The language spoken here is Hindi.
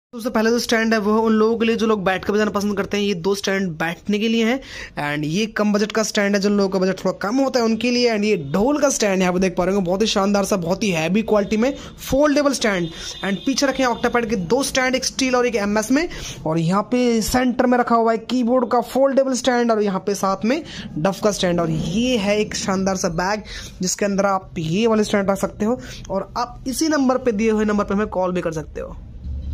सबसे पहले जो स्टैंड है वो उन लोगों के लिए जो लोग बैठ कर बजाना पसंद करते हैं। ये 2 स्टैंड बैठने के लिए हैं एंड ये कम बजट का स्टैंड है, जिन लोगों का बजट थोड़ा कम होता है उनके लिए। एंड ये ढोल का स्टैंड यहाँ पे देख पा रहे हो, बहुत ही शानदार सा, बहुत ही हैवी क्वालिटी में फोल्डेबल स्टैंड। एंड पीछे रखे हैं ऑक्टापैड के 2 स्टैंड, एक स्टील और एक एमएस में। और यहाँ पे सेंटर में रखा हुआ है कीबोर्ड का फोल्डेबल स्टैंड और यहाँ पे साथ में डफ का स्टैंड। और ये है एक शानदार सा बैग जिसके अंदर आप ये वाले स्टैंड रख सकते हो और आप इसी नंबर पे दिए हुए नंबर पे हमें कॉल भी कर सकते हो।